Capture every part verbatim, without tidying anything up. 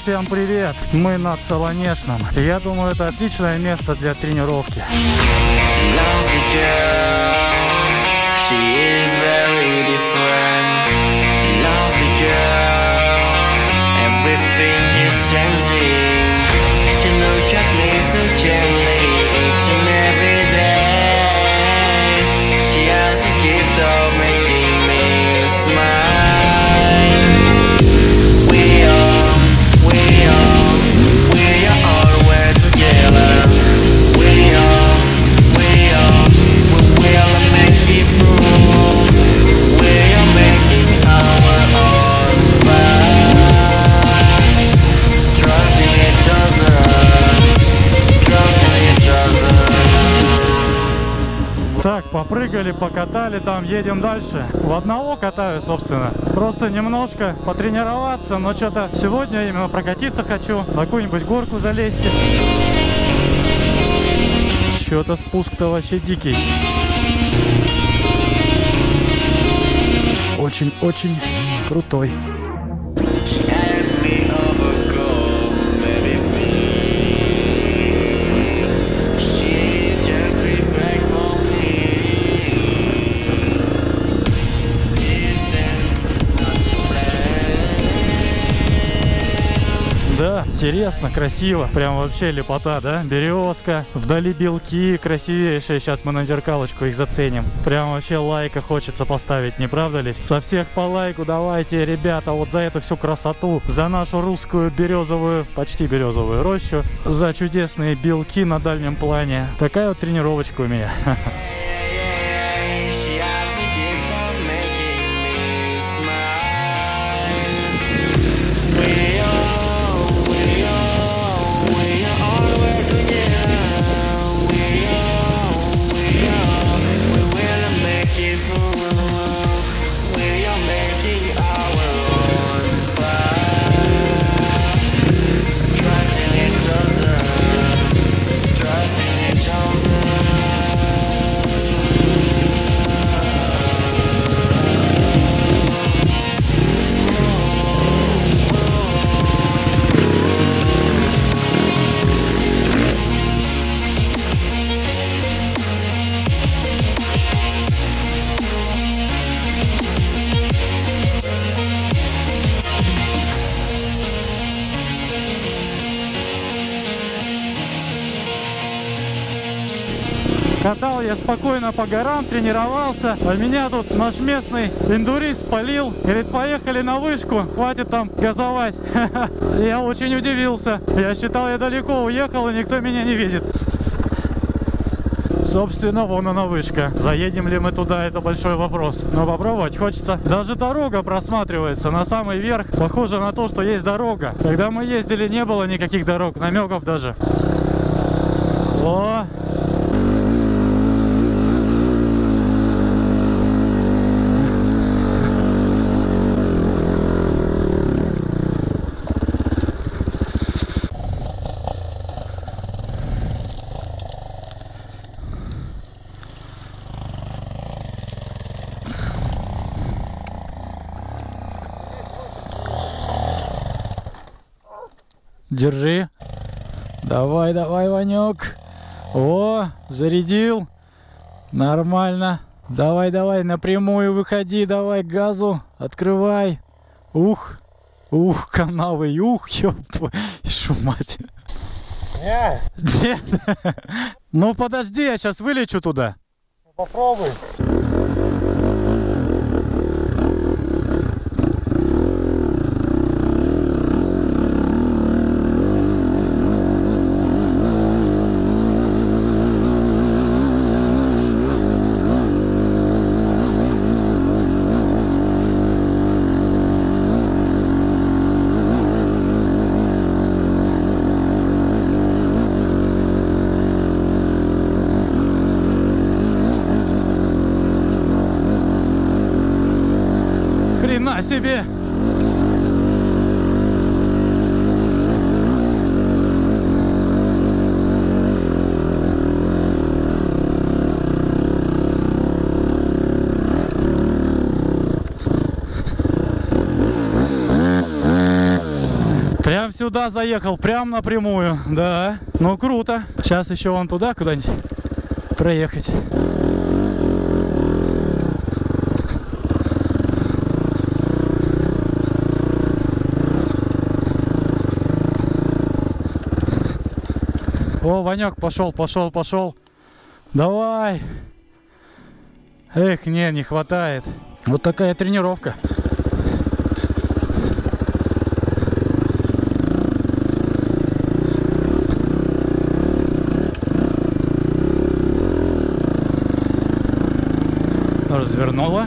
Всем привет! Мы на Солонечном. Я думаю, это отличное место для тренировки. Так, попрыгали, покатали, там едем дальше. В одного катаю, собственно. Просто немножко потренироваться, но что-то сегодня именно прокатиться хочу, на какую-нибудь горку залезть. Что-то спуск-то вообще дикий. Очень-очень крутой. Да, интересно, красиво. Прям вообще лепота, да? Березка, вдали белки красивейшие. Сейчас мы на зеркалочку их заценим. Прям вообще лайка хочется поставить, не правда ли? Со всех по лайку давайте, ребята, вот за эту всю красоту, за нашу русскую березовую, почти березовую рощу, за чудесные белки на дальнем плане. Такая вот тренировочка у меня. Катал я спокойно по горам, тренировался, а меня тут наш местный эндурист спалил. Говорит, поехали на вышку, хватит там газовать. Я очень удивился. Я считал, я далеко уехал, и никто меня не видит. Собственно, вон она вышка. Заедем ли мы туда, это большой вопрос. Но попробовать хочется. Даже дорога просматривается на самый верх. Похоже на то, что есть дорога. Когда мы ездили, не было никаких дорог, намеков даже. О! Держи. Давай, давай, Ванек. О, зарядил. Нормально. Давай, давай, напрямую выходи. Давай, газу. Открывай. Ух. Ух, канавы. Ух, ёб твою мать. Нет. Нет. Ну, подожди, я сейчас вылечу туда. Попробуй. Хрена себе! Прям сюда заехал, прям напрямую, да. Ну круто. Сейчас еще вон туда куда-нибудь проехать. О, Ванек, пошел, пошел, пошел. Давай. Эх, не, не хватает. Вот такая тренировка. Развернула.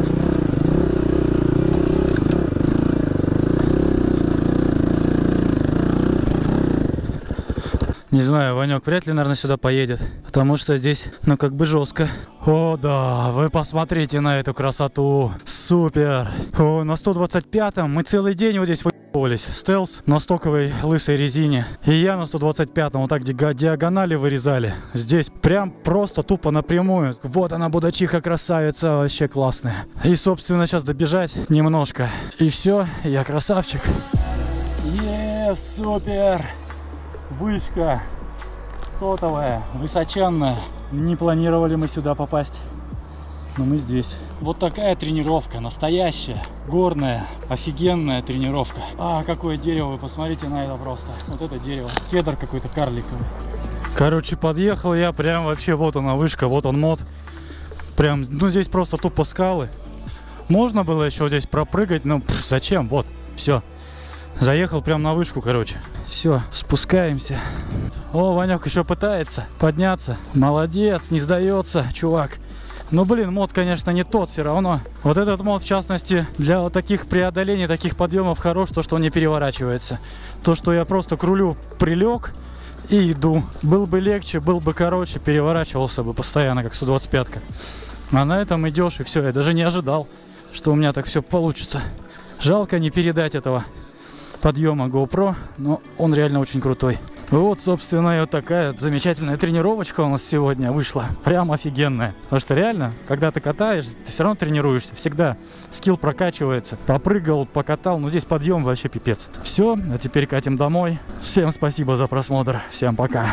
Не знаю, Ванек вряд ли, наверное, сюда поедет, потому что здесь, ну, как бы жестко. О, да, вы посмотрите на эту красоту. Супер. О, на сто двадцать пятом мы целый день вот здесь выебывались. Стелс на стоковой лысой резине. И я на сто двадцать пятом вот так диагонали вырезали. Здесь прям просто тупо напрямую. Вот она, будачиха красавица, вообще классная. И, собственно, сейчас добежать немножко. И все, я красавчик. Е, супер. Вышка сотовая, высоченная. Не планировали мы сюда попасть, но мы здесь. Вот такая тренировка, настоящая, горная, офигенная тренировка. А, какое дерево, вы посмотрите на это просто. Вот это дерево, кедр какой-то карликовый. Короче, подъехал я, прям вообще, вот она вышка, вот он мод. Прям, ну здесь просто тупо скалы. Можно было еще здесь пропрыгать, но пф, зачем, вот, все. Заехал прям на вышку, короче. Все, спускаемся. О, Ванек еще пытается подняться. Молодец, не сдается, чувак. Ну, блин, мод, конечно, не тот все равно. Вот этот мод, в частности, для вот таких преодолений, таких подъемов хорош, то, что он не переворачивается. То, что я просто к рулю прилег и иду. Был бы легче, был бы короче, переворачивался бы постоянно, как сто двадцать пятка. А на этом идешь, и все. Я даже не ожидал, что у меня так все получится. Жалко не передать этого подъема GoPro, но он реально очень крутой. Вот, собственно, и вот такая замечательная тренировочка у нас сегодня вышла. Прям офигенная. Потому что реально, когда ты катаешь, ты все равно тренируешься. Всегда скилл прокачивается. Попрыгал, покатал. Но здесь подъем вообще пипец. Все, а теперь катим домой. Всем спасибо за просмотр. Всем пока.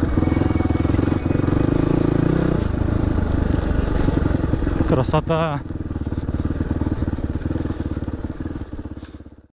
Красота!